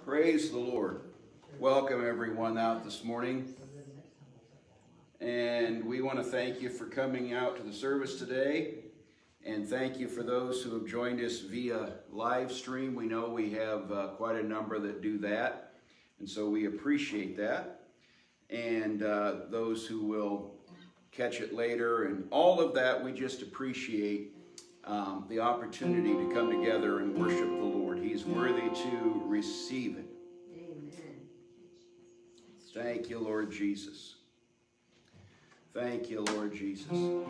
Praise the Lord. Welcome everyone out this morning. And we want to thank you for coming out to the service today. And thank you for those who have joined us via live stream. We know we have quite a number that do that. And so we appreciate that. And those who will catch it later and all of that, we just appreciate the opportunity to come together and worship the Lord. He's worthy to receive it. Amen. Thank you, Lord Jesus. Thank you, Lord Jesus.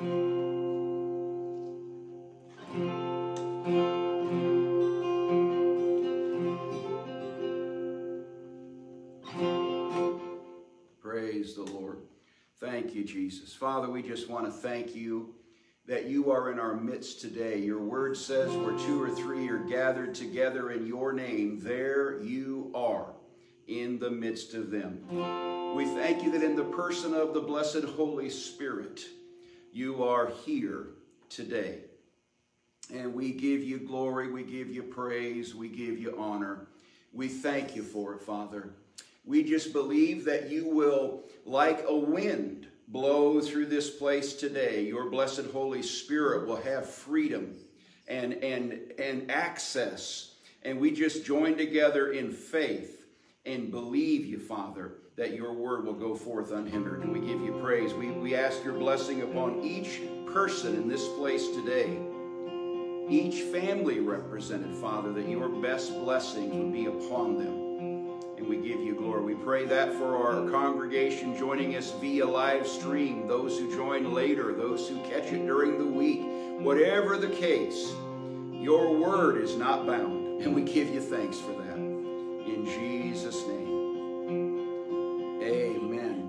Praise the Lord. Thank you, Jesus. Father, we just want to thank you that you are in our midst today. Your word says where two or three are gathered together in your name, there you are in the midst of them. We thank you that in the person of the blessed Holy Spirit, you are here today. And we give you glory, we give you praise, we give you honor. We thank you for it, Father. We just believe that you will, like a wind, blow through this place today. Your blessed Holy Spirit will have freedom and access. And we just join together in faith and believe you, Father, that your word will go forth unhindered. And we give you praise. We ask your blessing upon each person in this place today. Each family represented, Father, that your best blessings would be upon them. And we give you glory. We pray that for our congregation joining us via live stream, those who join later, those who catch it during the week. Whatever the case, your word is not bound. And we give you thanks for that. In Jesus' name, amen.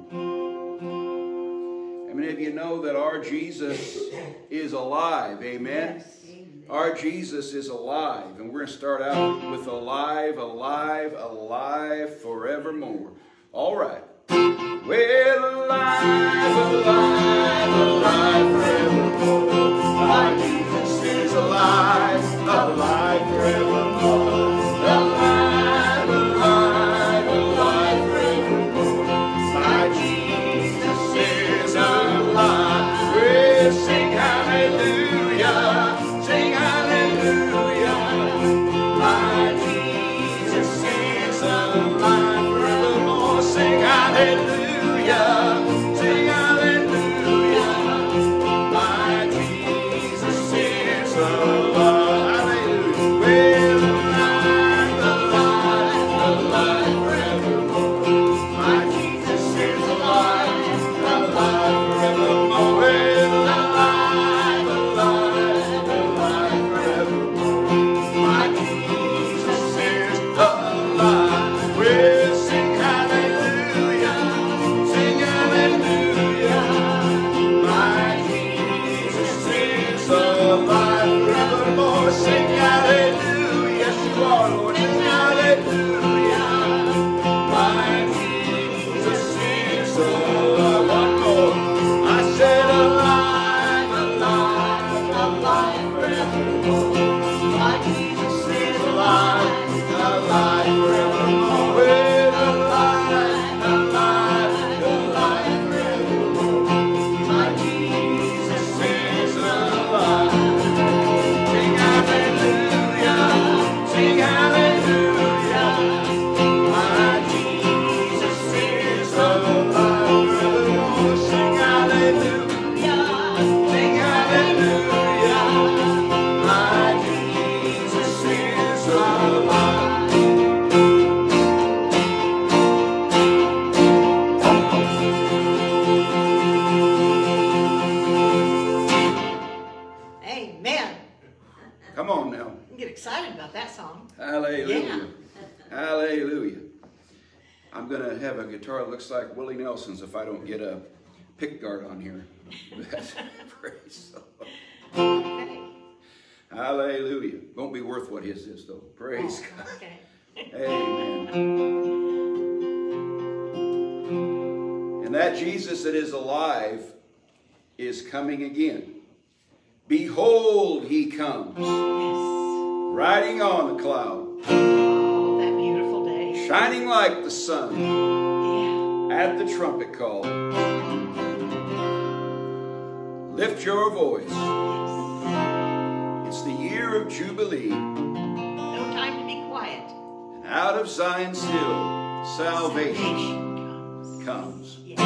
How many of you know that our Jesus is alive? Amen. Yes. Our Jesus is alive, and we're going to start out with alive, alive, alive forevermore. All right. Well, alive, alive, alive forevermore. My Jesus is alive, alive forevermore. Alive, alive, alive forevermore. My Jesus is alive. We'll sing hallelujah. Sing hallelujah, my Jesus is alive forevermore. Sing hallelujah, sing hallelujah, my Jesus is alive. Hallelujah. Well, alive, alive, alive forevermore. My Jesus is alive, alive forevermore. Well, alive, alive. Sing hallelujah, yes you are, Lord. Sing hallelujah, my Jesus is alive. One more. I said alive, alive, alive forevermore. My Jesus is alive, alive forevermore. Well, alive, alive, alive forevermore. My Jesus is alive. Sing hallelujah, my Jesus is alive forevermore. Sing hallelujah, my Jesus is alive. Amen. Come on now. You get excited about that song. Hallelujah. Yeah. Hallelujah. I'm going to have a guitar that looks like Willie Nelson's if I don't get a pick guard on here. Praise the Lord. Okay. Hallelujah. Won't be worth what his is, though. Praise God. Okay. Amen. And that Jesus that is alive is coming again. Behold, he comes, Yes. riding on a cloud. Oh, that beautiful day. shining like the sun Yeah. at the trumpet call. Lift your voice. It's the year of Jubilee. No time to be quiet. And out of Zion's hill, salvation Salvation comes. Yes.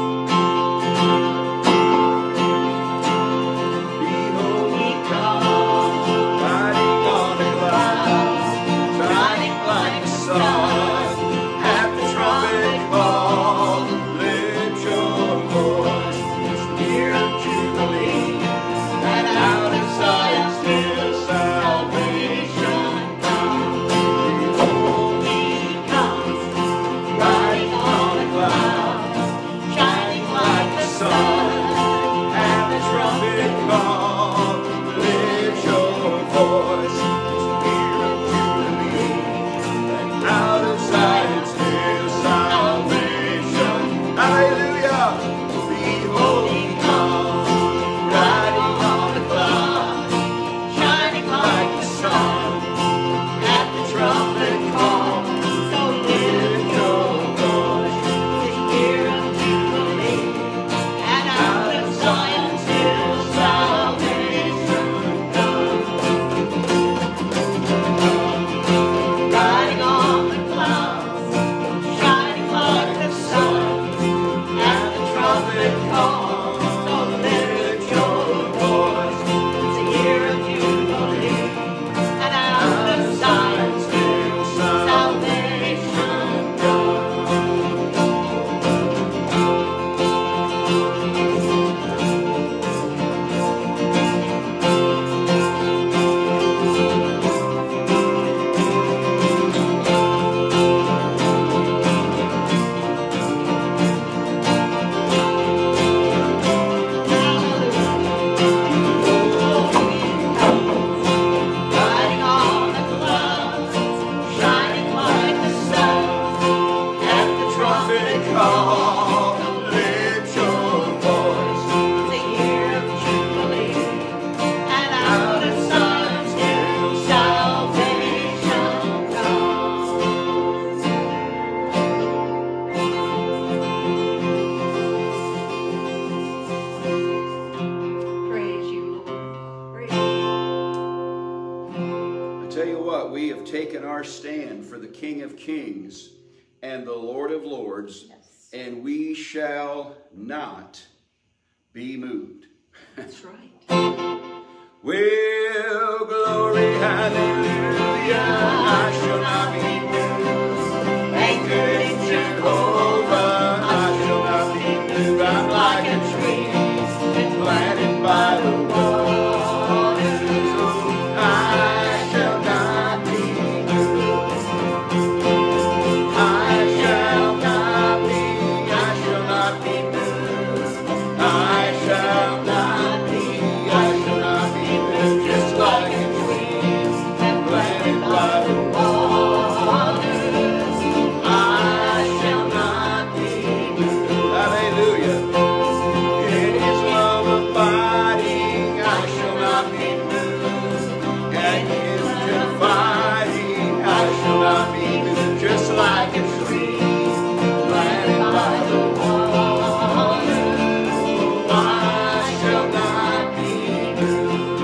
Behold, he comes, riding on a cloud, shining like the sun at the trumpet call. Lift your voice, it's the year of Jubilee, and out of Zion's hill salvation comes. Behold, he comes, riding on a cloud, shining like the sun at the trumpet call. Lift your voice, it's the year of Jubilee, and out of Zion's hill salvation. Hallelujah! Behold, he comes, riding on the cloud, shining like the sun at the trumpet call. So lift your voice, it's the year of Jubilee, and out of Zion's hill salvation comes. Riding on the clouds, shining like the sun at the trumpet call. So lift your voice, it's the year of Jubilee, and out of Zion's hill salvation comes. Riding on the clouds, shining like the sun at the trumpet call. Lift your voice, the year of Jubilee, and out of Zion's hill salvation comes. Praise you, Lord. Praise you. I tell you what, we have taken our stand for the King of Kings and the Lord of Lords, Yes. and we shall not be moved. That's right. Well, glory, hallelujah, I shall not be moved. Anchored in Jehovah, I shall not be moved. I'm like a tree planted by the waters. Oh, I shall not be moved. I shall not be moved. I shall not be moved. Just like a tree planted by the waters. I shall not be moved. Hallelujah. In his love abiding, I shall not be moved. And his dividing, I shall not be moved. Just like a tree planted by the waters. I shall not be moved.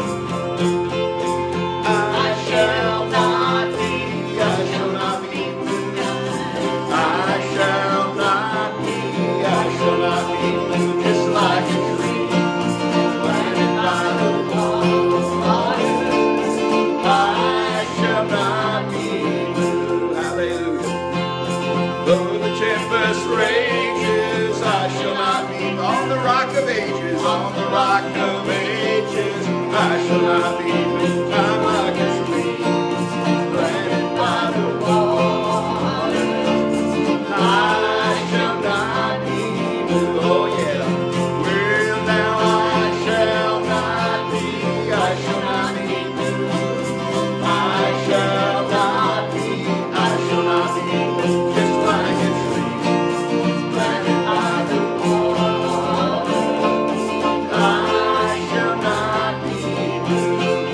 I shall not be moved. I shall not be moved. Just like a tree planted by the waters. I shall not be moved. Hallelujah. Though the tempest rages, I shall not be on the rock of ages, on the rock of ages. I shall not be moved. I'm like a tree planted by the waters. I shall not be moved. Oh yeah. Well now I shall not be moved. I shall not be moved. Just like a tree planted by the waters. I shall not be moved.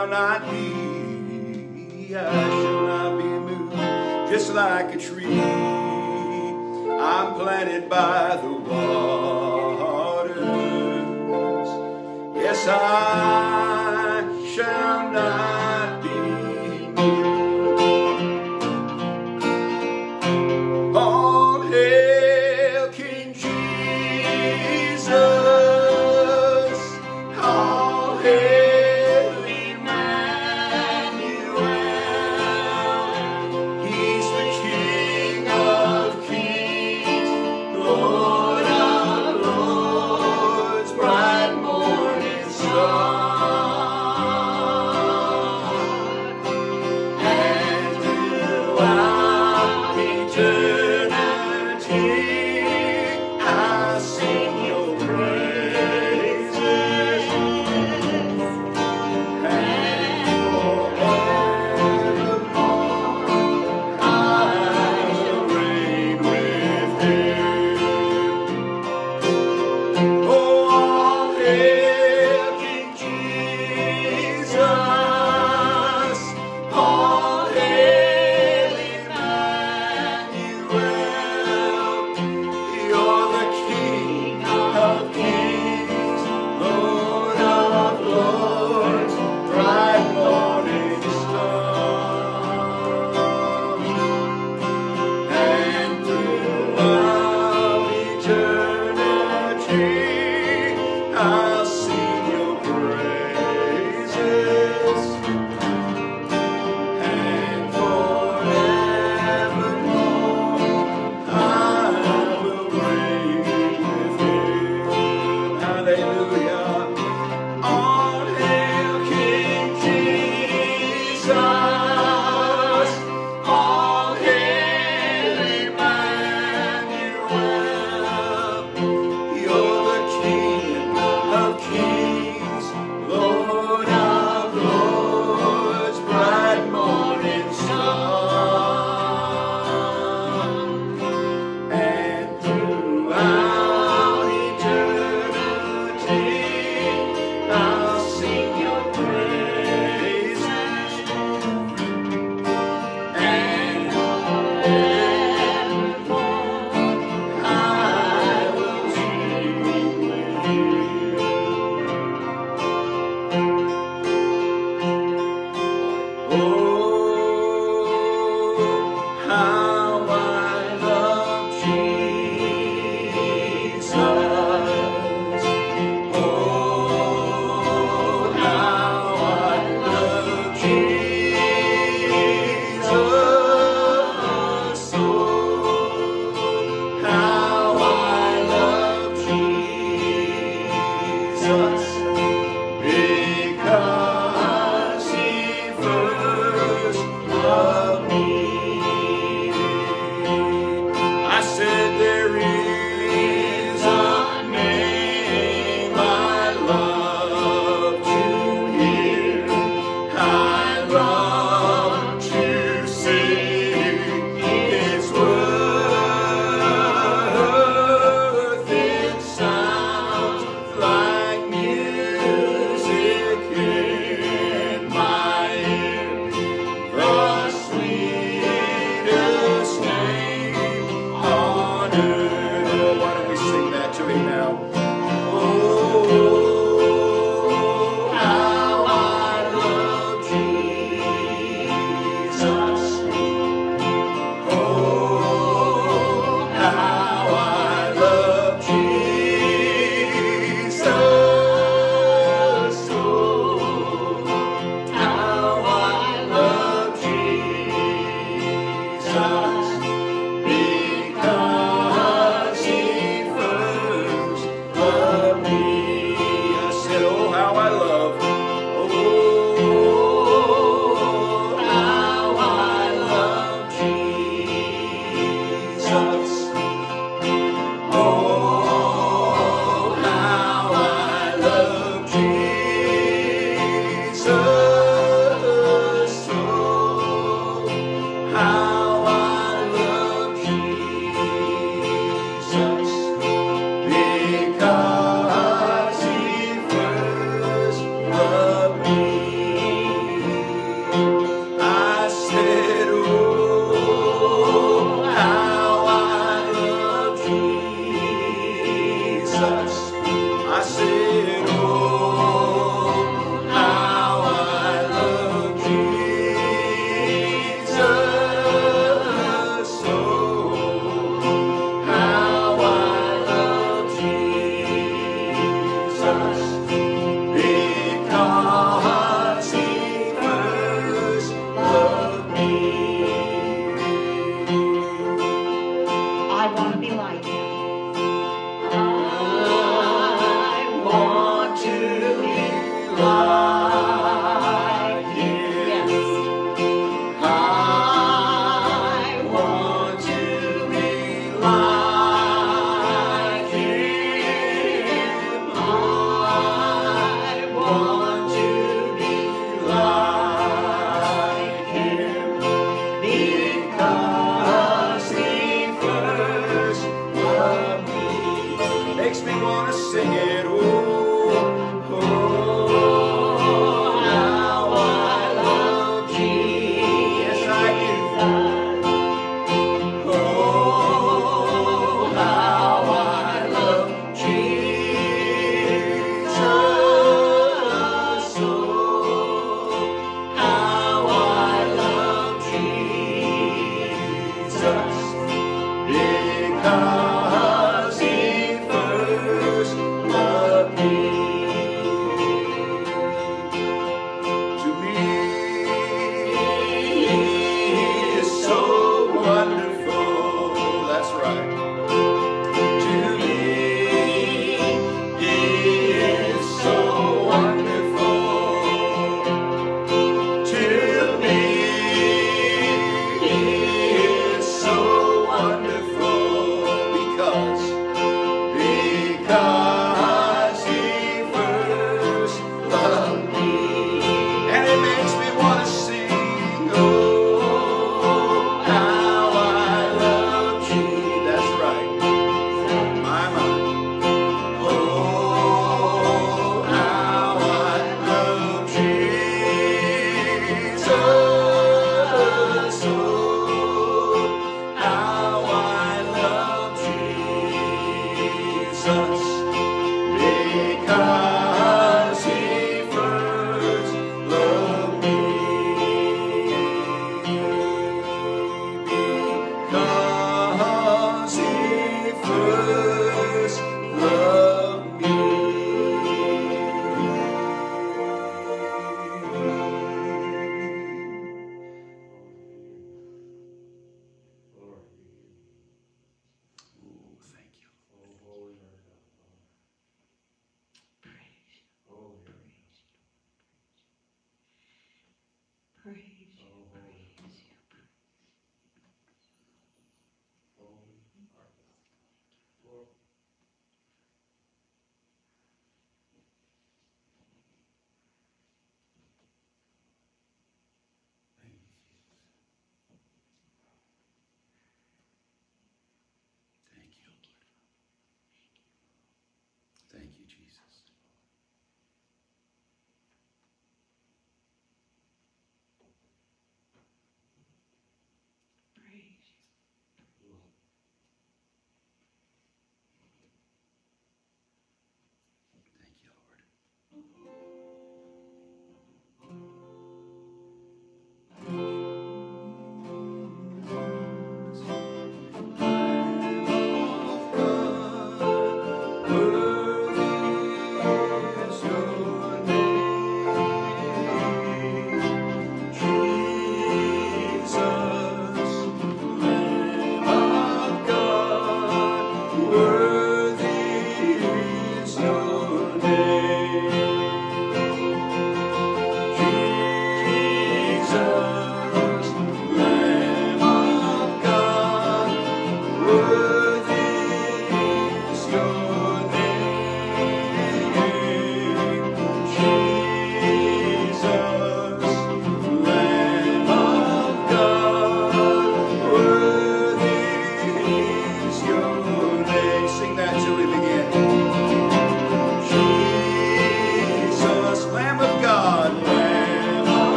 shall not be, I shall not be moved. Just like a tree, I'm planted by the waters. Yes, I shall not be moved. All hail King Jesus. All hail Emmanuel. He's the King of Kings, Lord of Lords, bright morning star. And throughout eternity, I sing your praises. like Him. I want to be like Him. I want to be like Him because He first loved me. Makes me want to sing it. Oh, oh,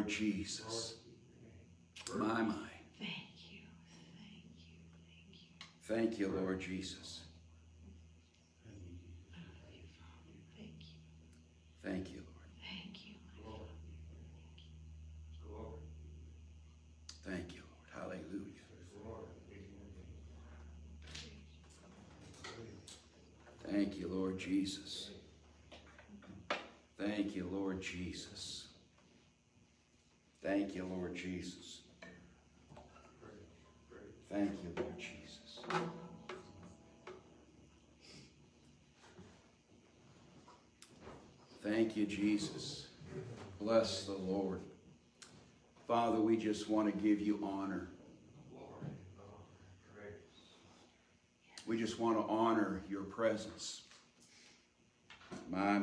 Lord Jesus. My. Thank you. Thank you. Thank you. Thank you, Lord Jesus. Thank you. Thank you, Lord. Thank you. Thank you, Lord. Hallelujah. Thank you, Lord Jesus. Thank you, Lord Jesus. Thank you, Lord Jesus. Thank you, Lord Jesus. Thank you, Jesus. Bless the Lord. Father, we just want to give you honor. We just want to honor your presence. My.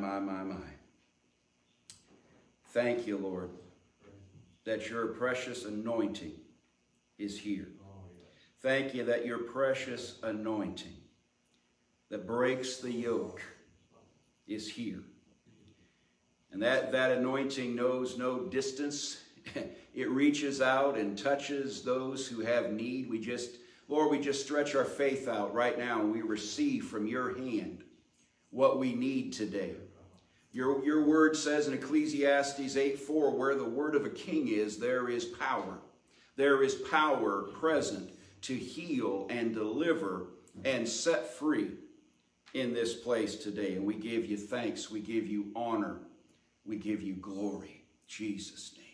Thank you, Lord, that your precious anointing is here. Thank you that your precious anointing that breaks the yoke is here. And that anointing knows no distance. It reaches out and touches those who have need. Lord, we just stretch our faith out right now and we receive from your hand what we need today. Your word says in Ecclesiastes 8:4, where the word of a king is, there is power. There is power present to heal and deliver and set free in this place today. And we give you thanks. We give you honor. We give you glory. In Jesus' name.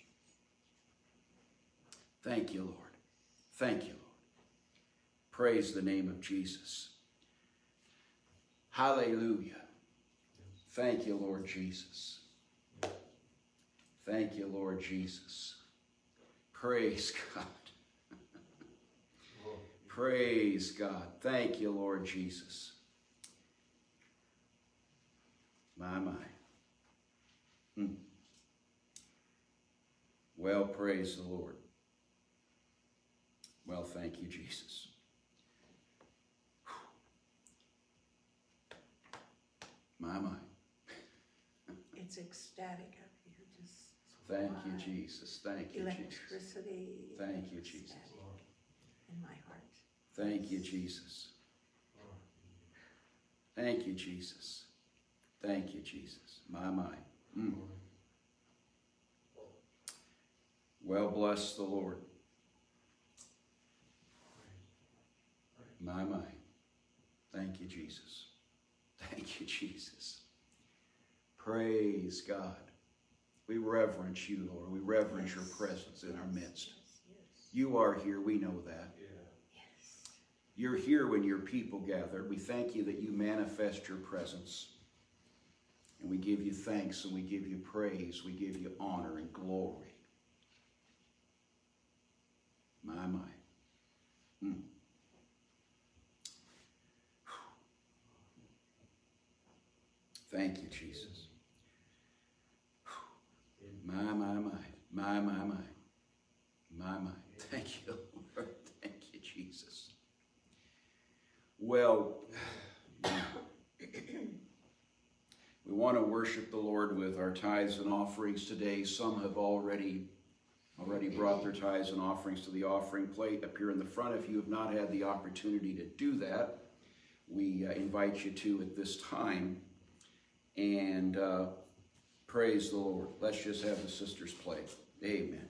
Thank you, Lord. Thank you, Lord. Praise the name of Jesus. Hallelujah. Thank you, Lord Jesus. Thank you, Lord Jesus. Praise God. Praise God. Thank you, Lord Jesus. My. Well, praise the Lord. Well, thank you, Jesus. My. It's ecstatic up here. Just Thank you, Jesus. Thank you, Jesus. electricity. Thank you, Jesus. Ecstatic in my heart. Thank you, Jesus. Thank you, Jesus. Thank you, Jesus. My. Well, bless the Lord. My. Thank you, Jesus. Thank you, Jesus. Praise God. We reverence you, Lord. We reverence your presence in our midst. You are here. We know that. You're here when your people gather. We thank you that you manifest your presence. And we give you thanks and we give you praise. We give you honor and glory. My. Thank you, Jesus. My. Thank you, Lord. Thank you, Jesus. Well, we want to worship the Lord with our tithes and offerings today. Some have already brought their tithes and offerings to the offering plate up here in the front. If you have not had the opportunity to do that, we invite you to at this time. And praise the Lord. Let's just have the sisters play. Amen.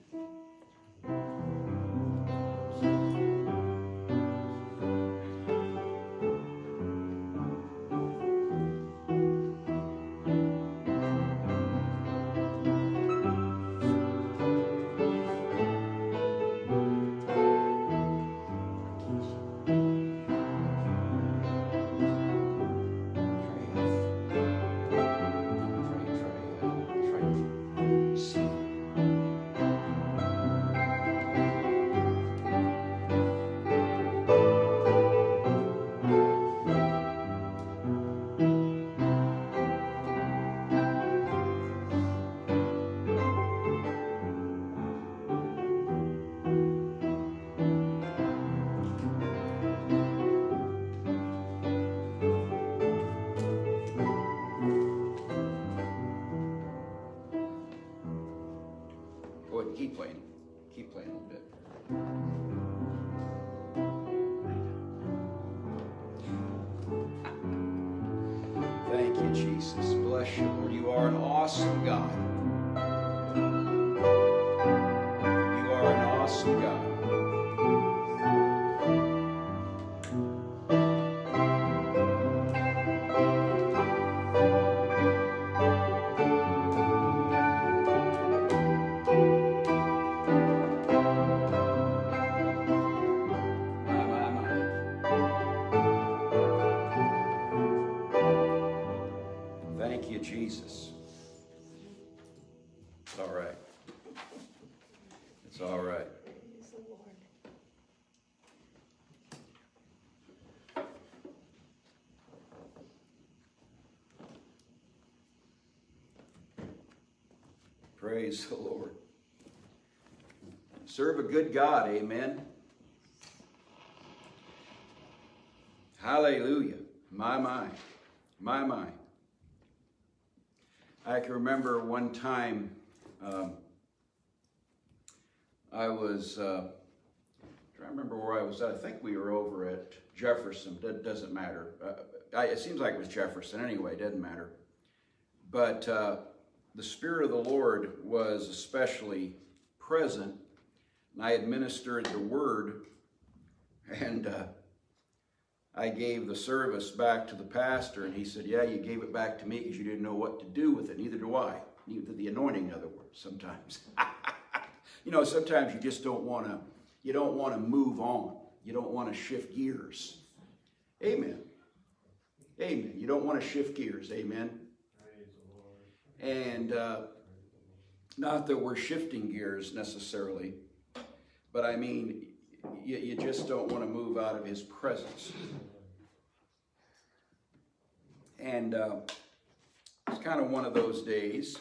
you, Jesus. Bless you, Lord. You are an awesome God. You are an awesome God. Thank you, Jesus. It's all right. It's all right. Praise the Lord. Praise the Lord. Serve a good God, amen. Hallelujah. My. I can remember one time I was, trying to remember where I was at. I think we were over at Jefferson. That doesn't matter. It seems like it was Jefferson anyway. It doesn't matter. But the Spirit of the Lord was especially present. And I administered the word, and I gave the service back to the pastor, and he said, yeah, you gave it back to me because you didn't know what to do with it. Neither do I. Neither the anointing, in other words, sometimes. You know, sometimes you just don't want to move on. You don't want to shift gears. Amen. Amen. You don't want to shift gears. Amen. And not that we're shifting gears necessarily, but I mean, you just don't want to move out of his presence. And it's kind of one of those days.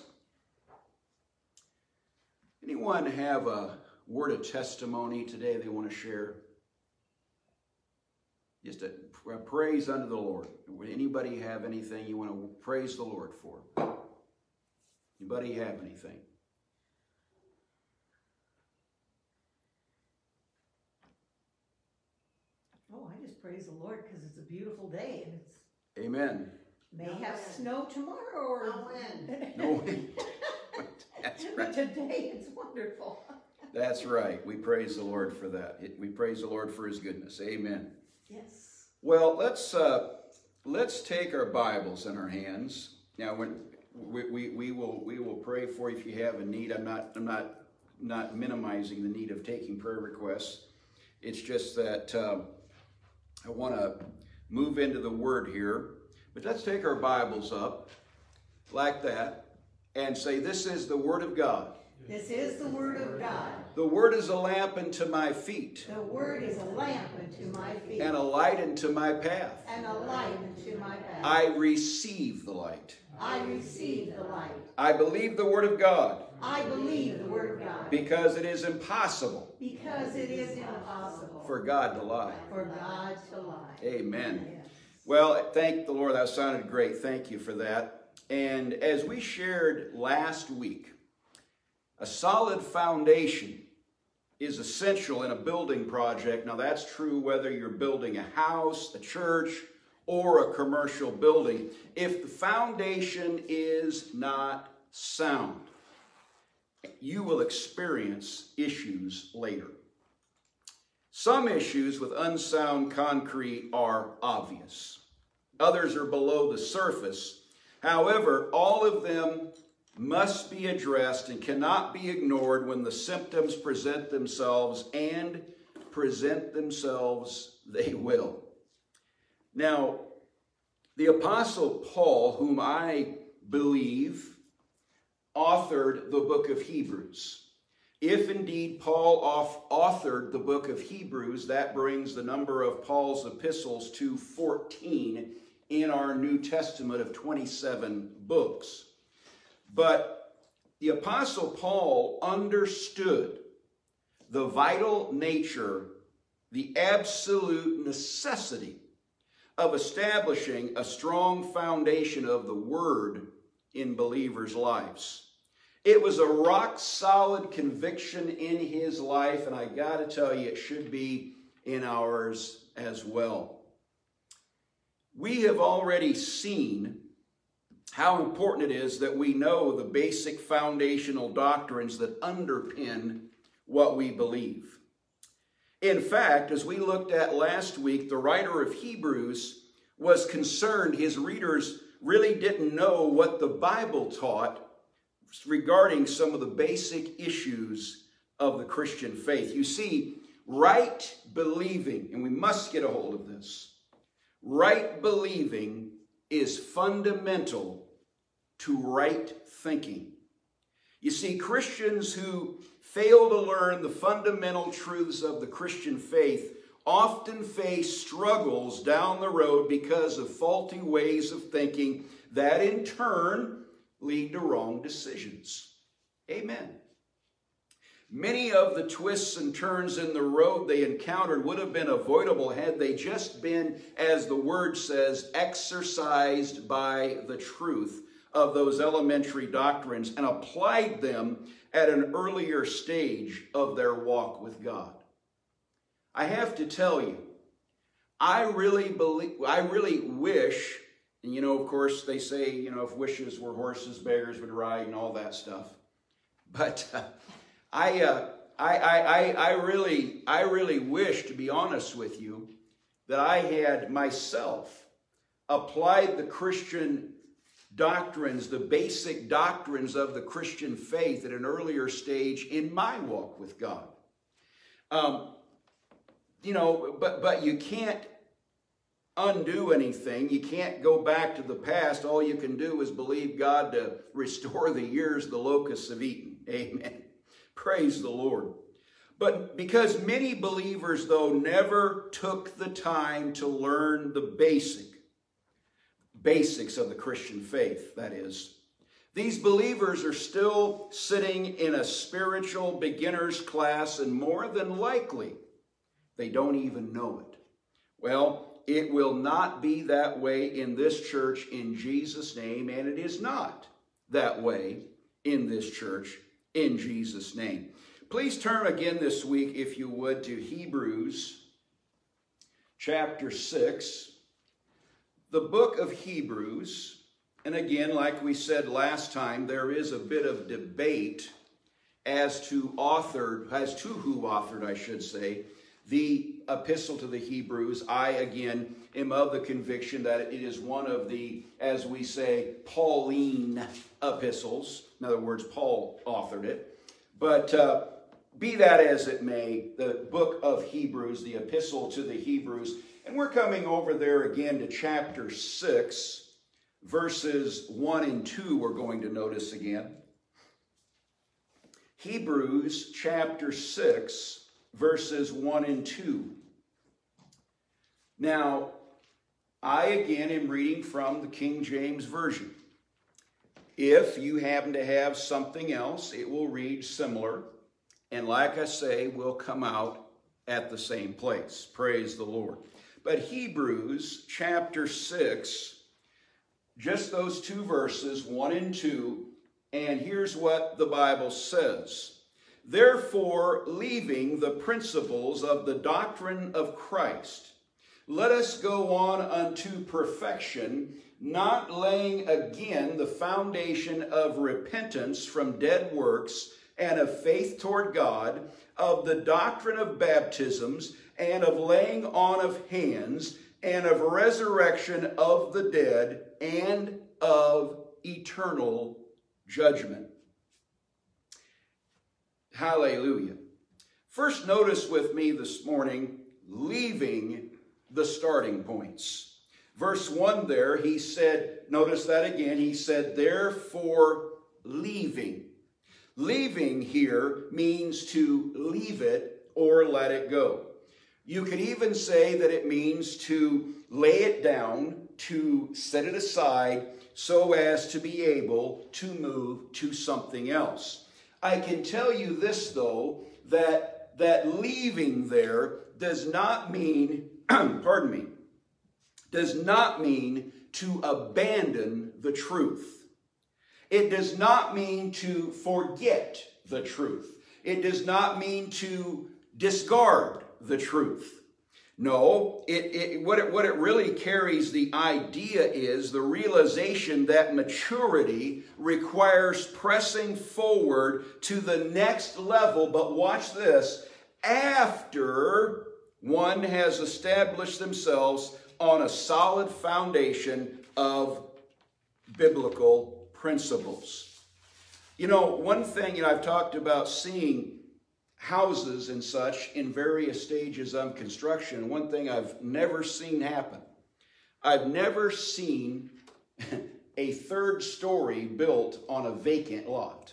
Anyone have a word of testimony today they want to share? Just a praise unto the Lord. Would anybody have anything you want to praise the Lord for? Anybody have anything? Oh, I just praise the Lord because it's a beautiful day and it's Amen. may have snow tomorrow or No wind. That's but right. today it's wonderful. That's right. We praise the Lord for that. We praise the Lord for his goodness. Amen. Yes. Well, let's take our Bibles in our hands. Now, when we will pray for you if you have a need. I'm not minimizing the need of taking prayer requests. It's just that I want to move into the Word here. But let's take our Bibles up like that and say, this is the Word of God. This is the Word of God. The Word is a lamp unto my feet, The Word is a lamp unto my feet and a light unto my path. and a light unto my path. I receive the light. I receive the light. I believe the Word of God, I believe the Word of God because it is impossible because it is impossible for God to lie. for God to lie. Amen. Yes. Well, thank the Lord. That sounded great. Thank you for that. And as we shared last week, a solid foundation is essential in a building project. Now, that's true whether you're building a house, a church, or a commercial building. If the foundation is not sound, you will experience issues later. Some issues with unsound concrete are obvious. Others are below the surface. However, all of them must be addressed and cannot be ignored when the symptoms present themselves, and present themselves they will. Now, the Apostle Paul, whom I believe authored the book of Hebrews. If indeed Paul authored the book of Hebrews, that brings the number of Paul's epistles to 14 in our New Testament of 27 books. But the Apostle Paul understood the vital nature, the absolute necessity of establishing a strong foundation of the Word in believers' lives. It was a rock-solid conviction in his life, and I got to tell you, it should be in ours as well. We have already seen how important it is that we know the basic foundational doctrines that underpin what we believe. In fact, as we looked at last week, the writer of Hebrews was concerned his readers really didn't know what the Bible taught regarding some of the basic issues of the Christian faith. You see, right believing, and we must get a hold of this, right believing is fundamental to right thinking. You see, Christians who fail to learn the fundamental truths of the Christian faith often face struggles down the road because of faulty ways of thinking that in turn lead to wrong decisions. Amen. Many of the twists and turns in the road they encountered would have been avoidable had they just been, as the word says, exercised by the truth of those elementary doctrines and applied them at an earlier stage of their walk with God. I have to tell you, I really wish, and you know, of course, they say, you know, if wishes were horses, beggars would ride and all that stuff. But I really wish, to be honest with you, that I had myself applied the Christian doctrines, the basic doctrines of the Christian faith at an earlier stage in my walk with God. You know, but you can't undo anything. You can't go back to the past. All you can do is believe God to restore the years the locusts have eaten. Amen. Praise the Lord. But because many believers, though, never took the time to learn the basics of the Christian faith, that is, these believers are still sitting in a spiritual beginner's class, and more than likely, they don't even know it. Well, it will not be that way in this church in Jesus' name, and it is not that way in this church in Jesus' name. Please turn again this week, if you would, to Hebrews chapter 6. The book of Hebrews, and again, like we said last time, there is a bit of debate as to who authored, I should say, the epistle to the Hebrews. I, again, am of the conviction that it is one of the, as we say, Pauline epistles. In other words, Paul authored it. But be that as it may, the book of Hebrews, the epistle to the Hebrews, and we're coming over there again to chapter 6, verses 1 and 2 we're going to notice again. Hebrews chapter 6, verses 1 and 2. Now, I again am reading from the King James Version. If you happen to have something else, it will read similar. And like I say, will come out at the same place. Praise the Lord. But Hebrews chapter 6, just those two verses, 1 and 2, and here's what the Bible says. Therefore, leaving the principles of the doctrine of Christ, let us go on unto perfection, not laying again the foundation of repentance from dead works and of faith toward God, of the doctrine of baptisms, and of laying on of hands, and of resurrection of the dead, and of eternal judgment. Hallelujah. First, notice with me this morning, leaving the starting points. Verse 1 there, he said, notice that again, he said, therefore leaving. Leaving here means to leave it or let it go. You could even say that it means to lay it down, to set it aside, so as to be able to move to something else. I can tell you this, though, that leaving there does not mean, does not mean to abandon the truth. It does not mean to forget the truth. It does not mean to discard the truth. No, what it really carries the idea is the realization that maturity requires pressing forward to the next level. But watch this, after one has established themselves on a solid foundation of biblical principles. You know, one thing, I've talked about seeing houses and such in various stages of construction. One thing I've never seen happen. I've never seen a third story built on a vacant lot.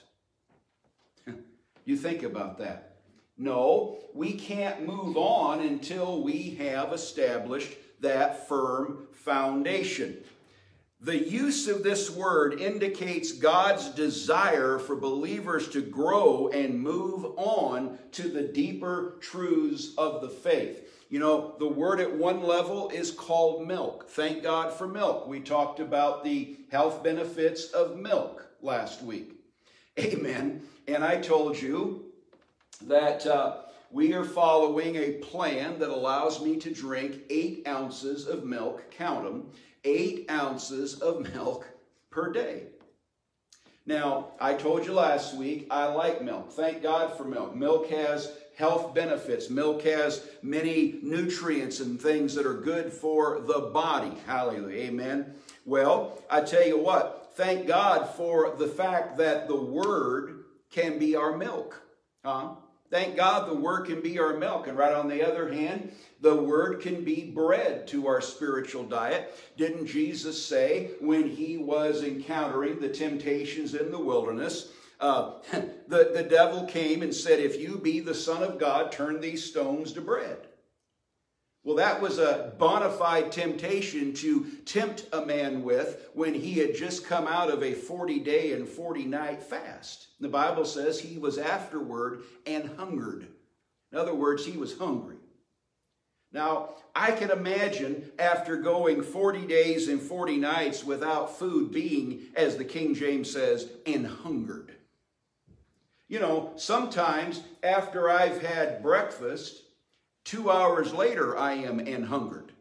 You think about that. No, we can't move on until we have established that firm foundation. The use of this word indicates God's desire for believers to grow and move on to the deeper truths of the faith. You know, the word at one level is called milk. Thank God for milk. We talked about the health benefits of milk last week. Amen. And I told you that we are following a plan that allows me to drink 8 ounces of milk, count them, 8 ounces of milk per day. Now, I told you last week, I like milk. Thank God for milk. Milk has health benefits. Milk has many nutrients and things that are good for the body. Hallelujah. Amen. Well, I tell you what, thank God for the fact that the Word can be our milk. Thank God the Word can be our milk. And right on the other hand, the Word can be bread to our spiritual diet. Didn't Jesus say when he was encountering the temptations in the wilderness, the devil came and said, if you be the Son of God, turn these stones to bread. Well, that was a bona fide temptation to tempt a man with when he had just come out of a 40-day and 40-night fast. The Bible says he was afterward and hungered. In other words, he was hungry. Now, I can imagine after going 40 days and 40 nights without food being, as the King James says, an hungered. You know, sometimes after I've had breakfast, 2 hours later, I am an hungered.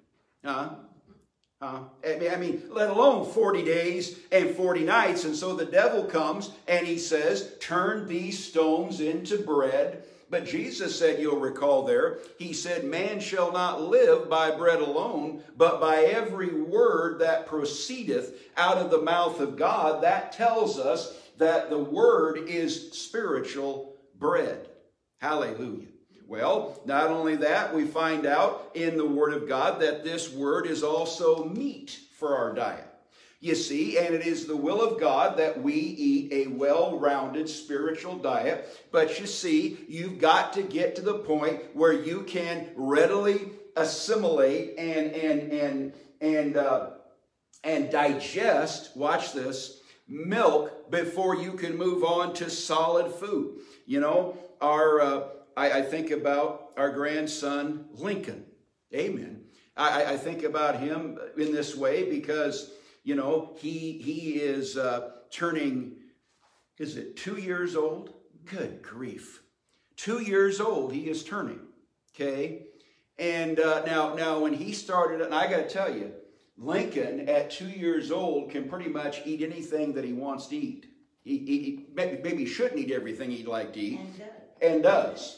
I mean, let alone 40 days and 40 nights. And so the devil comes and he says, turn these stones into bread. But Jesus said, you'll recall there, he said, man shall not live by bread alone, but by every word that proceedeth out of the mouth of God. That tells us that the word is spiritual bread. Hallelujah. Well, not only that, we find out in the Word of God that this Word is also meat for our diet. You see, and it is the will of God that we eat a well-rounded spiritual diet. But you see, you've got to get to the point where you can readily assimilate and digest, watch this, milk before you can move on to solid food. You know, I think about our grandson, Lincoln. Amen. I think about him in this way because, you know, he is turning, is it 2 years old? Good grief. 2 years old he is turning, okay? And now when he started, and I got to tell you, Lincoln at 2 years old can pretty much eat anything that he wants to eat. He maybe he shouldn't eat everything he'd like to eat. And does.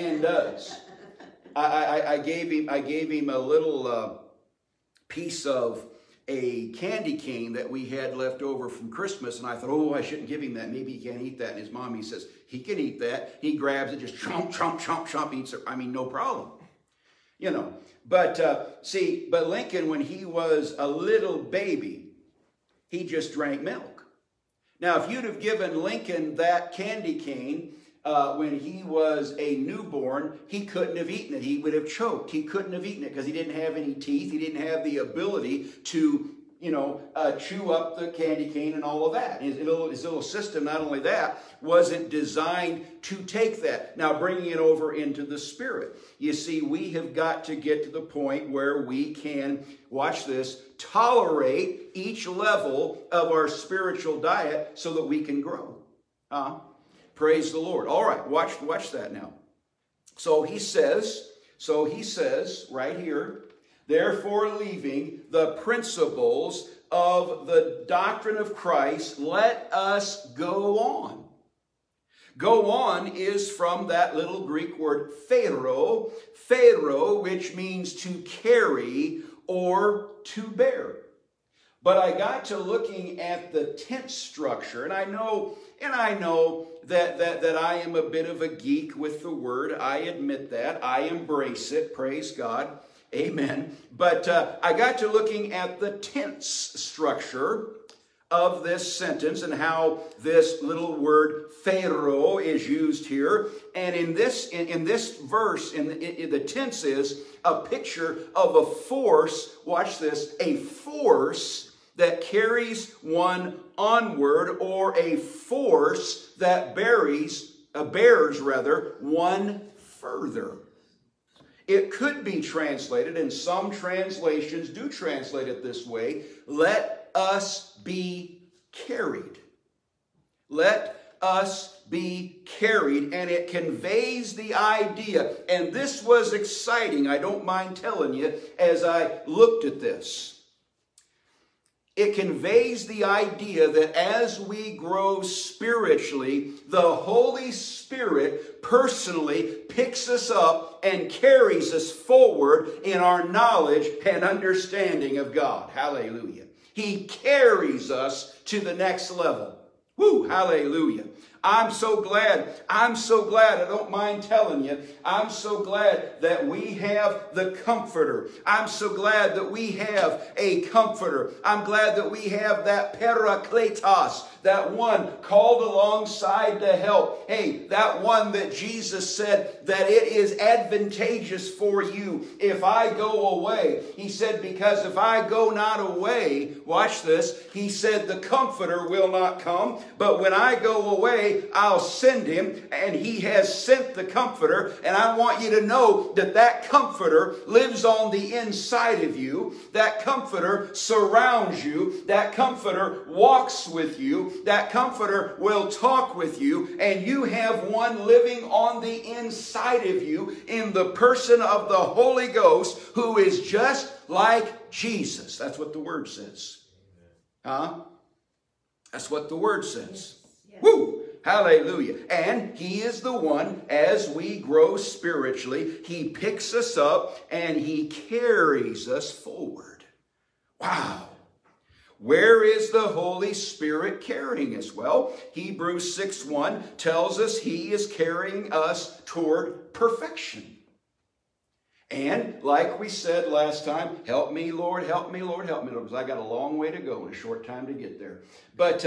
I gave him a little piece of a candy cane that we had left over from Christmas, and I thought, oh, I shouldn't give him that. Maybe he can't eat that. And his mommy says, he can eat that. He grabs it, just chomp, chomp, chomp, chomp, eats it. I mean, no problem. You know, but see, but Lincoln, when he was a little baby, he just drank milk. Now, if you'd have given Lincoln that candy cane when he was a newborn, he couldn't have eaten it. He would have choked. He couldn't have eaten it because he didn't have any teeth. He didn't have the ability to, you know, chew up the candy cane and all of that. His little system, not only that, wasn't designed to take that. Now, bringing it over into the spirit. You see, we have got to get to the point where we can, watch this, tolerate each level of our spiritual diet so that we can grow. Praise the Lord. All right, watch that now. So he says, So he says right here, therefore leaving the principles of the doctrine of Christ, let us go on. Go on is from that little Greek word phero, which means to carry or to bear. But I got to looking at the tense structure, and I know that I am a bit of a geek with the word. I admit that. I embrace it. Praise God. Amen. But I got to looking at the tense structure of this sentence and how this little word phero is used here. And in this verse, the tense is a picture of a force. Watch this, a force that carries one onward, or a force that bears one further. It could be translated, and some translations do translate it this way, let us be carried. Let us be carried. And it conveys the idea, and this was exciting, I don't mind telling you, as I looked at this. It conveys the idea that as we grow spiritually, the Holy Spirit personally picks us up and carries us forward in our knowledge and understanding of God. Hallelujah. He carries us to the next level. Woo, hallelujah. I'm so glad, I don't mind telling you, I'm so glad that we have the Comforter. I'm so glad that we have a Comforter. I'm glad that we have that Parakletos, that one called alongside to help. Hey, that one that Jesus said that it is advantageous for you if I go away. He said, because if I go not away, watch this, he said the Comforter will not come, but when I go away, I'll send him, and he has sent the Comforter, and I want you to know that that Comforter lives on the inside of you. That Comforter surrounds you. That Comforter walks with you. That Comforter will talk with you, and you have one living on the inside of you in the person of the Holy Ghost, who is just like Jesus. That's what the Word says. Huh? That's what the Word says. Yes. Woo! Hallelujah. And he is the one, as we grow spiritually, he picks us up and he carries us forward. Wow. Where is the Holy Spirit carrying us? Well, Hebrews 6:1 tells us he is carrying us toward perfection. And like we said last time, help me, Lord, help me, Lord, help me, Lord, because I got a long way to go and a short time to get there. But,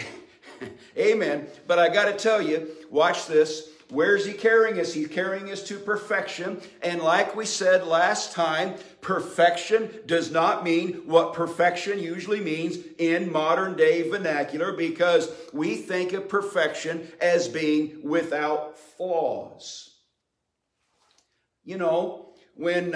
amen. But I got to tell you, watch this. Where is he carrying us? He's carrying us to perfection. And like we said last time, perfection does not mean what perfection usually means in modern day vernacular, because we think of perfection as being without flaws. You know, when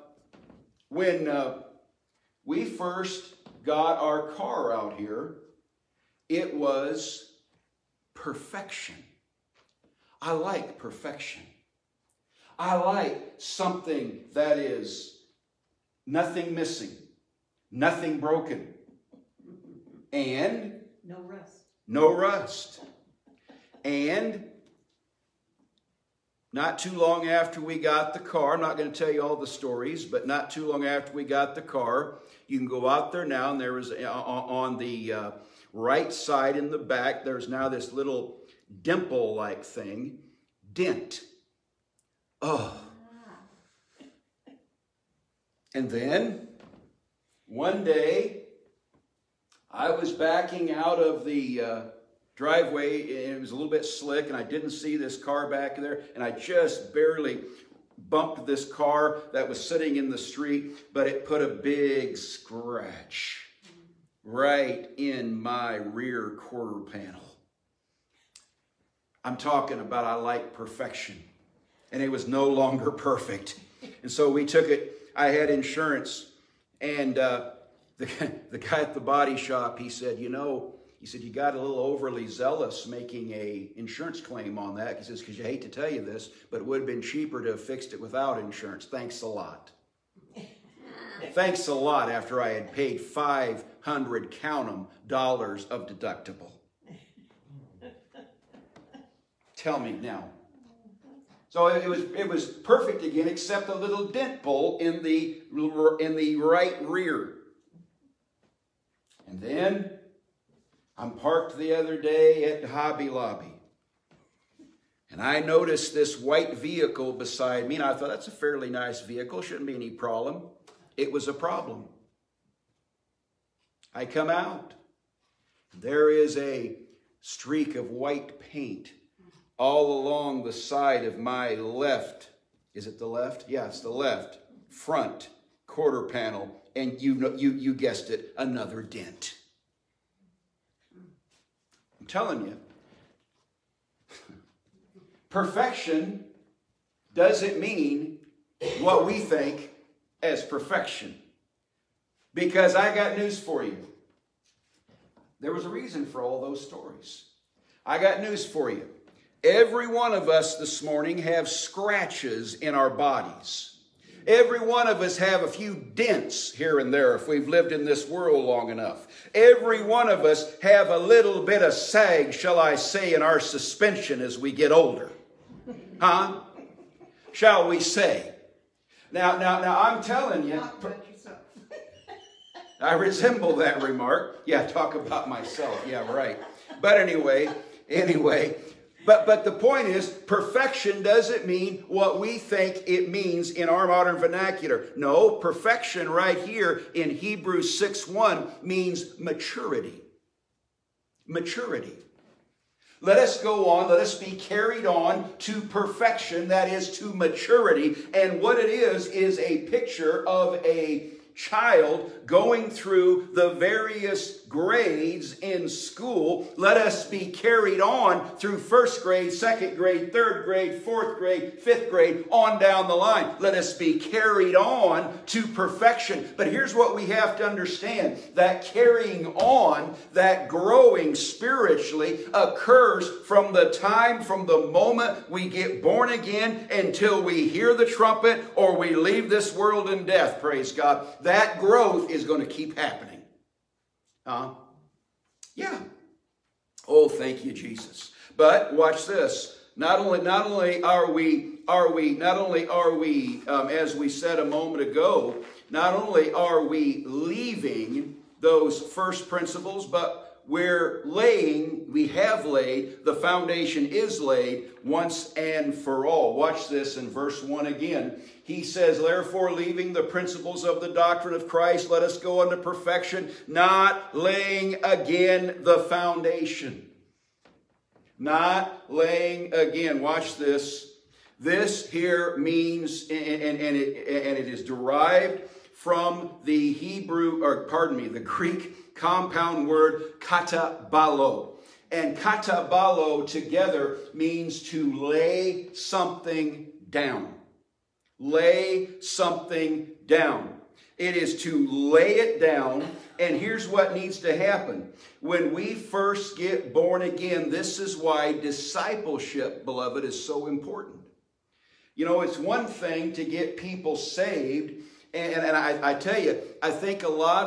we first got our car out here, it was perfection. I like perfection. I like something that is nothing missing, nothing broken, and No rust. no rust. And not too long after we got the car, I'm not going to tell you all the stories, but not too long after we got the car, you can go out there now, and there was on the right side in the back, there's now this little dimple-like thing, dent. Oh. And then, one day, I was backing out of the driveway, and it was a little bit slick, and I didn't see this car back there, and I just barely bumped this car that was sitting in the street, but it put a big scratch right in my rear quarter panel. I'm talking about I like perfection, and it was no longer perfect. And so we took it. I had insurance, and the guy at the body shop, he said, you know, He said, you got a little overly zealous making a insurance claim on that. He says, because you hate to tell you this, but it would have been cheaper to have fixed it without insurance. Thanks a lot. Thanks a lot after I had paid $500, count 'em, dollars of deductible. Tell me now. So it was perfect again, except a little dent pull in the right rear. And then I'm parked the other day at Hobby Lobby. And I noticed this white vehicle beside me, and I thought, that's a fairly nice vehicle, shouldn't be any problem. It was a problem. I come out. There is a streak of white paint all along the side of my left. Is it the left? Yeah, it's the left. Front quarter panel. And you guessed it, another dent. I'm telling you, perfection doesn't mean what we think as perfection. Because I got news for you. There was a reason for all those stories. I got news for you. Every one of us this morning have scratches in our bodies. Every one of us have a few dents here and there if we've lived in this world long enough. Every one of us have a little bit of sag, shall I say, in our suspension as we get older. Huh? Shall we say? Now, I'm telling you, I resemble that remark. Yeah, talk about myself. Yeah, right. But anyway, but the point is, perfection doesn't mean what we think it means in our modern vernacular. No, perfection right here in Hebrews 6:1 means maturity. Maturity. Let us go on, let us be carried on to perfection, that is to maturity. And what it is a picture of a child going through the various grades in school. Let us be carried on through first grade, second grade, third grade, fourth grade, fifth grade, on down the line. Let us be carried on to perfection. But here's what we have to understand. That carrying on, that growing spiritually occurs from the moment we get born again until we hear the trumpet or we leave this world in death, praise God. That growth is going to keep happening. Yeah. Oh, thank you, Jesus. But watch this. Not only are we, as we said a moment ago, not only are we leaving those first principles, but we have laid, the foundation is laid once and for all. Watch this in verse 1 again. He says, therefore, leaving the principles of the doctrine of Christ, let us go unto perfection, not laying again the foundation. Not laying again. Watch this. This here means, and it is derived from the the Greek compound word katabalo. And katabalo together means to lay something down. Lay something down. It is to lay it down. And here's what needs to happen. When we first get born again, this is why discipleship, beloved, is so important. You know, it's one thing to get people saved. And I tell you, I think a lot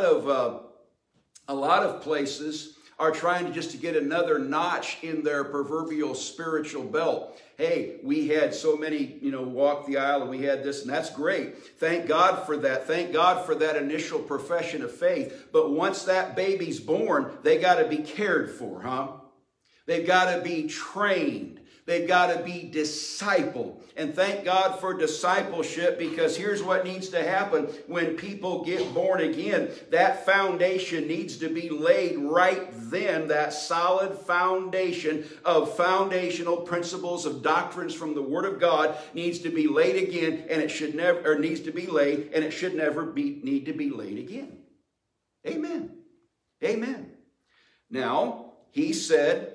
of places are trying to get another notch in their proverbial spiritual belt. Hey, we had so many, walk the aisle and we had this, and that's great. Thank God for that. Thank God for that initial profession of faith. But once that baby's born, they got to be cared for, huh? They've got to be trained. They've got to be discipled. And thank God for discipleship, because here's what needs to happen when people get born again. That foundation needs to be laid right then. That solid foundation of foundational principles of doctrines from the Word of God needs to be laid again, and it should never, or needs to be laid, and it should never need to be laid again. Amen. Amen. Now, he said,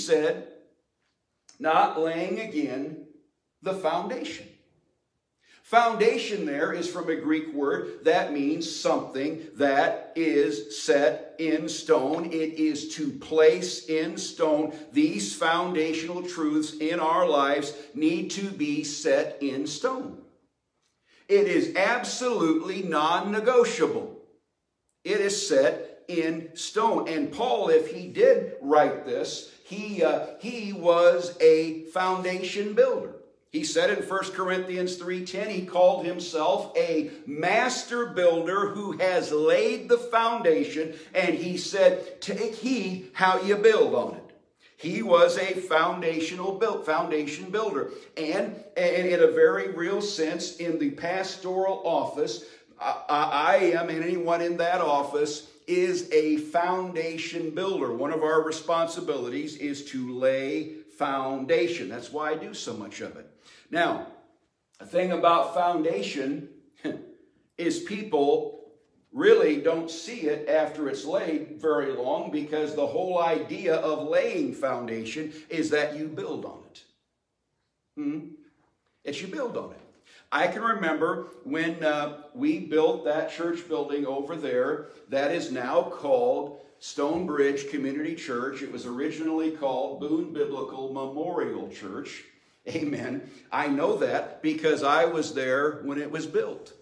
not laying again the foundation. Foundation there is from a Greek word that means something that is set in stone. It is to place in stone. These foundational truths in our lives need to be set in stone. It is absolutely non-negotiable. It is set in stone. And Paul, if he did write this, he was a foundation builder. He said in 1 Corinthians 3:10, he called himself a master builder who has laid the foundation, and he said, take heed how you build on it. He was a foundation builder. And in a very real sense, in the pastoral office, I am, and anyone in that office, is a foundation builder. One of our responsibilities is to lay foundation. That's why I do so much of it. Now, the thing about foundation is people really don't see it after it's laid very long, because the whole idea of laying foundation is that you build on it. That you build on it. I can remember when we built that church building over there that is now called Stonebridge Community Church. It was originally called Boone Biblical Memorial Church. Amen. I know that because I was there when it was built.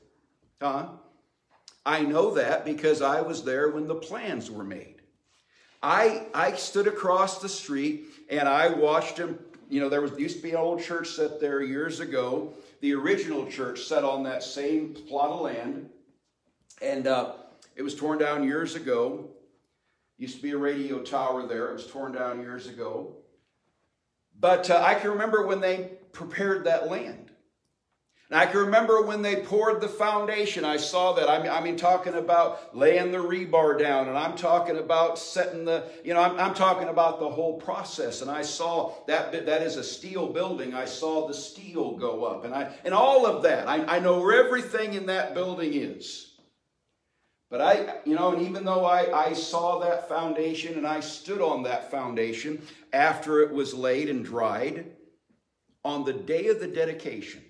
I know that because I was there when the plans were made. I stood across the street and I watched them. You know, there used to be an old church set there years ago. The original church set on that same plot of land. And it was torn down years ago. Used to be a radio tower there. It was torn down years ago. But I can remember when they prepared that land. And I can remember when they poured the foundation. I saw that. I mean, talking about laying the rebar down. And I'm talking about setting the, I'm talking about the whole process. And I saw that is a steel building. I saw the steel go up. And all of that. I know where everything in that building is. But and even though I saw that foundation and I stood on that foundation after it was laid and dried, on the day of the dedication,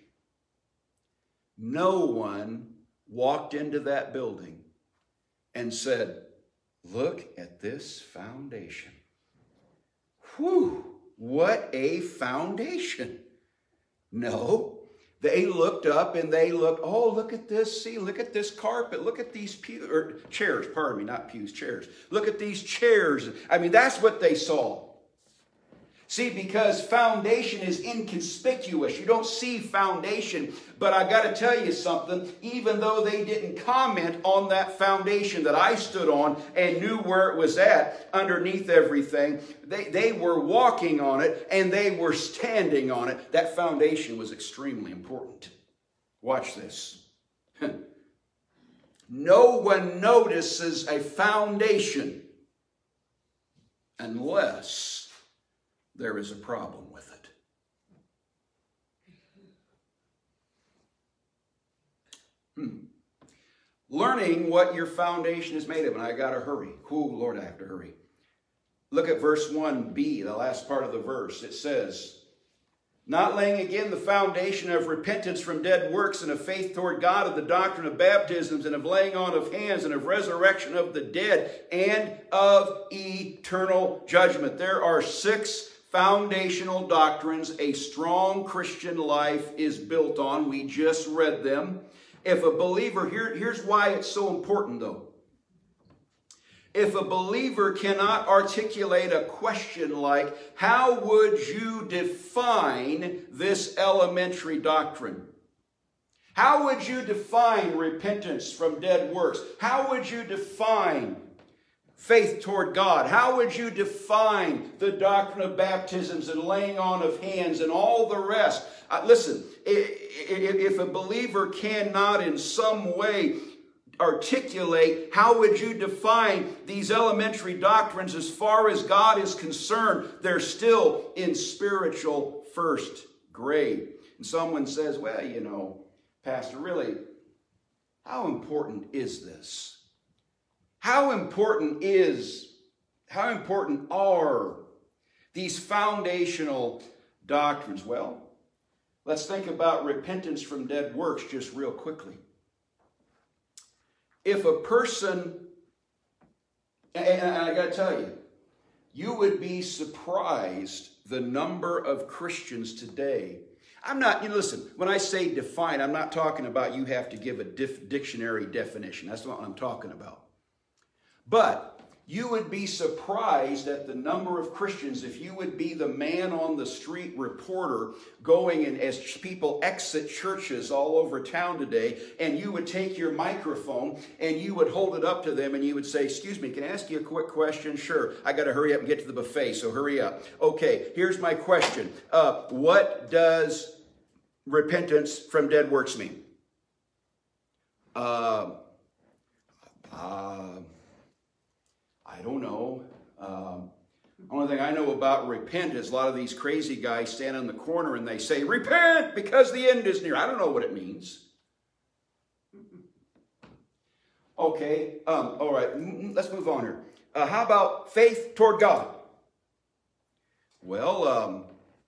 no one walked into that building and said, look at this foundation. Whew, what a foundation. No. They looked up and they looked, oh, look at this. See, look at this carpet. Look at these chairs. Pardon me, not pews, chairs. Look at these chairs. I mean, that's what they saw. See, because foundation is inconspicuous. You don't see foundation. But I got to tell you something. Even though they didn't comment on that foundation that I stood on and knew where it was at underneath everything, they were walking on it and they were standing on it. That foundation was extremely important. Watch this. No one notices a foundation unless there is a problem with it. Learning what your foundation is made of. And I got to hurry. Oh, Lord, I have to hurry. Look at verse 1b, the last part of the verse. It says, not laying again the foundation of repentance from dead works and of faith toward God, of the doctrine of baptisms and of laying on of hands and of resurrection of the dead and of eternal judgment. There are 6 foundational doctrines a strong Christian life is built on. We just read them. If a believer, here's why it's so important though. If a believer cannot articulate a question like, how would you define this elementary doctrine? How would you define repentance from dead works? How would you define faith toward God? How would you define the doctrine of baptisms and laying on of hands and all the rest? Listen, if a believer cannot in some way articulate how would you define these elementary doctrines as far as God is concerned, they're still in spiritual first grade. And someone says, well, Pastor, really, how important is this? How important are these foundational doctrines? Well, Let's think about repentance from dead works just real quickly. If a person, and I got to tell you, you would be surprised the number of Christians today. I'm not, listen, when I say define, I'm not talking about you have to give a dictionary definition. That's not what I'm talking about. But you would be surprised at the number of Christians, if you would be the man on the street reporter going and as people exit churches all over town today, and you would take your microphone and you would hold it up to them and you would say, excuse me, can I ask you a quick question? Sure. I got to hurry up and get to the buffet, so hurry up. Okay, here's my question. What does repentance from dead works mean? I don't know. Only thing I know about repent is a lot of these crazy guys stand on the corner and they say, repent because the end is near. I don't know what it means. Okay, all right, let's move on here. How about faith toward God? Well,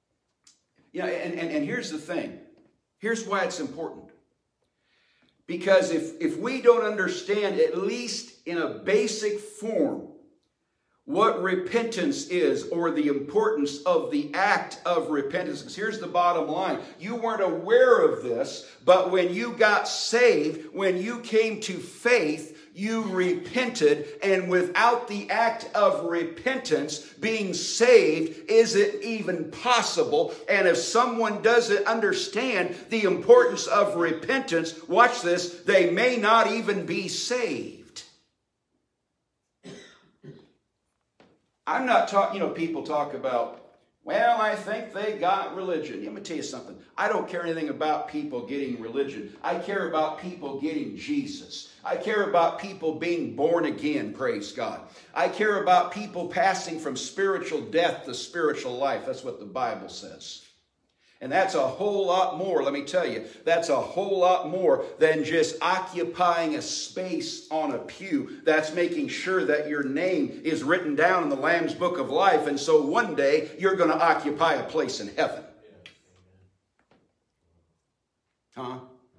and here's the thing. Here's why it's important. Because if we don't understand, at least in a basic form, what repentance is, or the importance of the act of repentance. Because here's the bottom line. You weren't aware of this, but when you got saved, when you came to faith, you repented, and without the act of repentance, being saved isn't even possible. And if someone doesn't understand the importance of repentance, watch this, they may not even be saved. I'm not talking, people talk about, well, I think they got religion. Let me tell you something. I don't care anything about people getting religion. I care about people getting Jesus. I care about people being born again, praise God. I care about people passing from spiritual death to spiritual life. That's what the Bible says. And that's a whole lot more, let me tell you, that's a whole lot more than just occupying a space on a pew. That's making sure that your name is written down in the Lamb's Book of Life, and so one day you're going to occupy a place in heaven. Huh?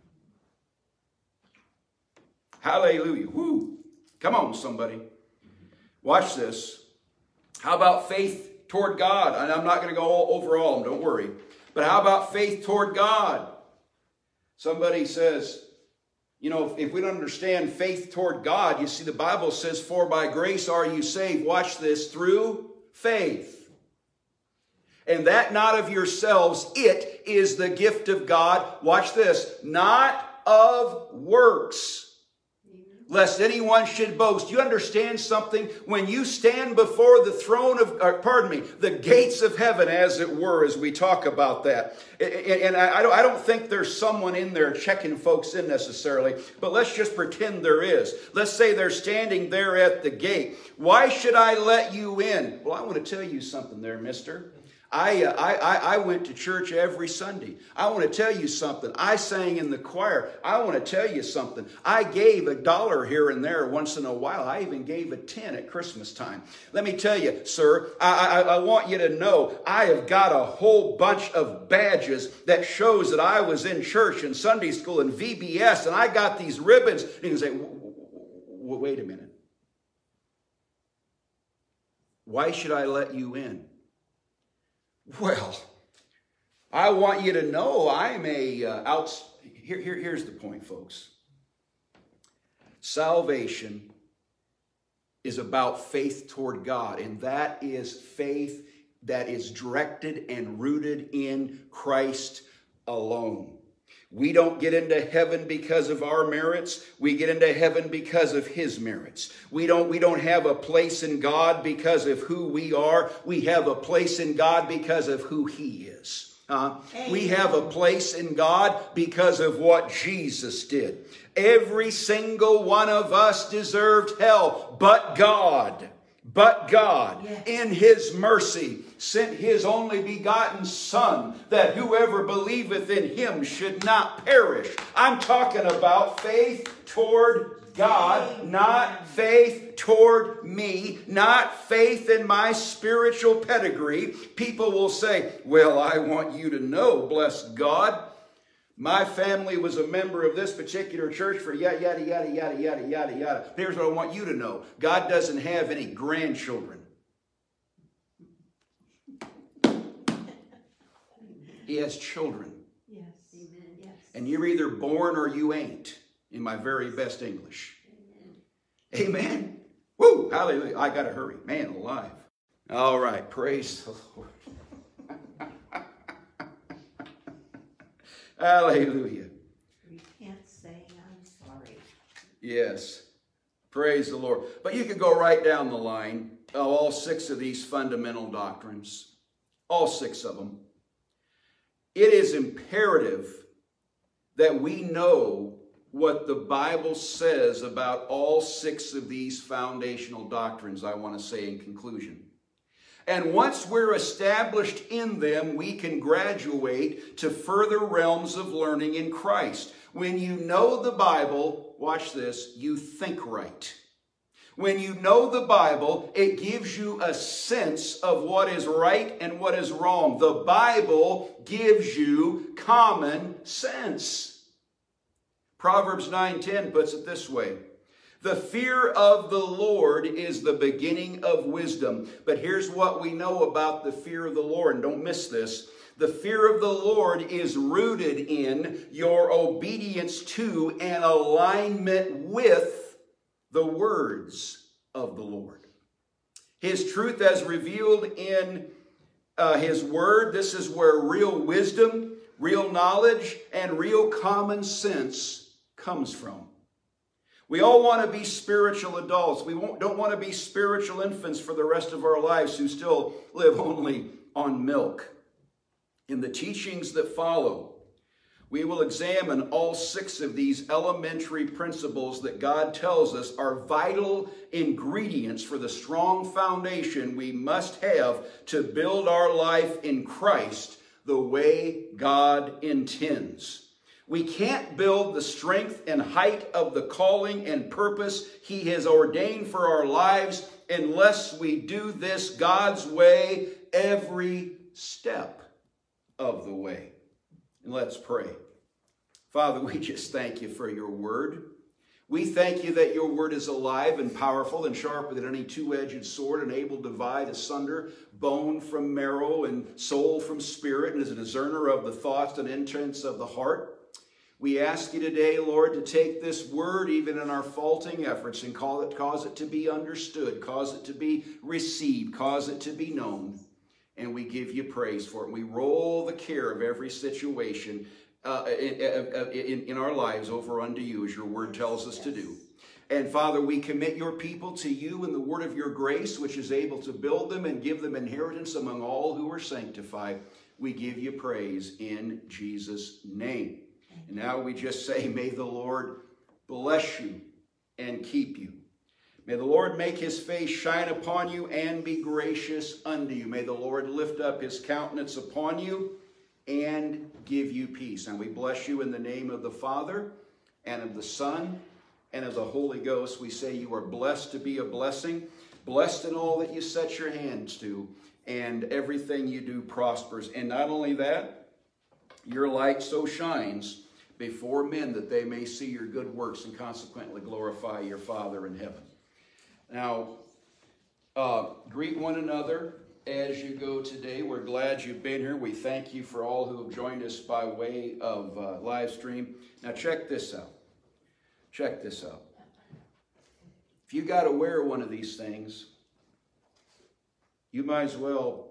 Hallelujah. Woo. Come on, somebody. Watch this. How about faith toward God? And I'm not going to go over all of them, don't worry. But how about faith toward God? Somebody says, if we don't understand faith toward God, you see the Bible says, for by grace are you saved. Watch this, through faith. And that not of yourselves, it is the gift of God. Watch this, not of works, lest anyone should boast. You understand something? When you stand before the throne of, the gates of heaven, as it were, as we talk about that. And I don't think there's someone in there checking folks in necessarily, but let's just pretend there is. Let's say they're standing there at the gate. Why should I let you in? Well, I want to tell you something there, mister. I went to church every Sunday. I want to tell you something. I sang in the choir. I want to tell you something. I gave $1 here and there once in a while. I even gave a 10 at Christmas time. Let me tell you, sir, I want you to know I have got a whole bunch of badges that shows that I was in church and Sunday school and VBS, and I got these ribbons. And you can say, wait a minute. Why should I let you in? Well, I want you to know I'm here's the point, folks. Salvation is about faith toward God, and that is faith that is directed and rooted in Christ alone. We don't get into heaven because of our merits. We get into heaven because of His merits. We don't have a place in God because of who we are. We have a place in God because of who He is. We have a place in God because of what Jesus did. Every single one of us deserved hell, but God, yes, in His mercy, sent His only begotten Son, that whoever believeth in Him should not perish. I'm talking about faith toward God, not faith toward me, not faith in my spiritual pedigree. People will say, well, I want you to know, bless God, my family was a member of this particular church for yada, yada, yada, yada, yada, yada, yada. Here's what I want you to know. God doesn't have any grandchildren. He has children. Yes. Amen. Yes. And you're either born or you ain't, in my very best English. Amen. Amen. Woo! Hallelujah. I got to hurry. Man alive. All right. Praise the Lord. Hallelujah. We can't say I'm sorry. Yes. Praise the Lord. But you could go right down the line of all 6 of these fundamental doctrines. All 6 of them. It is imperative that we know what the Bible says about all 6 of these foundational doctrines, I want to say in conclusion. And once we're established in them, we can graduate to further realms of learning in Christ. When you know the Bible, watch this, you think right. When you know the Bible, it gives you a sense of what is right and what is wrong. The Bible gives you common sense. Proverbs 9:10 puts it this way. The fear of the Lord is the beginning of wisdom. But here's what we know about the fear of the Lord, and don't miss this. The fear of the Lord is rooted in your obedience to and alignment with the words of the Lord. His truth as revealed in His word, this is where real wisdom, real knowledge, and real common sense comes from. We all want to be spiritual adults. We don't want to be spiritual infants for the rest of our lives who still live only on milk. In the teachings that follow, we will examine all 6 of these elementary principles that God tells us are vital ingredients for the strong foundation we must have to build our life in Christ the way God intends. We can't build the strength and height of the calling and purpose He has ordained for our lives unless we do this God's way every step of the way. And let's pray. Father, we just thank you for your word. We thank you that your word is alive and powerful and sharper than any two-edged sword and able to divide asunder bone from marrow and soul from spirit and is a discerner of the thoughts and intents of the heart. We ask you today, Lord, to take this word, even in our faulting efforts, and cause it to be understood, cause it to be received, cause it to be known. And we give you praise for it. We roll the care of every situation in our lives over unto you, as your word tells us to do. And Father, we commit your people to you in the word of your grace, which is able to build them and give them inheritance among all who are sanctified. We give you praise in Jesus' name. And now we just say, may the Lord bless you and keep you. May the Lord make his face shine upon you and be gracious unto you. May the Lord lift up his countenance upon you and give you peace. And we bless you in the name of the Father and of the Son and of the Holy Ghost. We say you are blessed to be a blessing, blessed in all that you set your hands to, and everything you do prospers. And not only that, your light so shines before men that they may see your good works and consequently glorify your Father in heaven. Now, greet one another as you go today. We're glad you've been here. We thank you for all who have joined us by way of live stream. Now, check this out. Check this out. If you got to wear one of these things, you might as well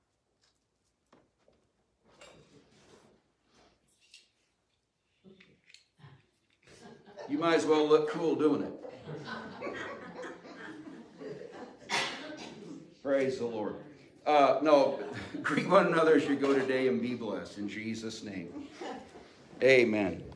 look cool doing it. Praise the Lord. No, greet one another as you go today and be blessed in Jesus' name. Amen.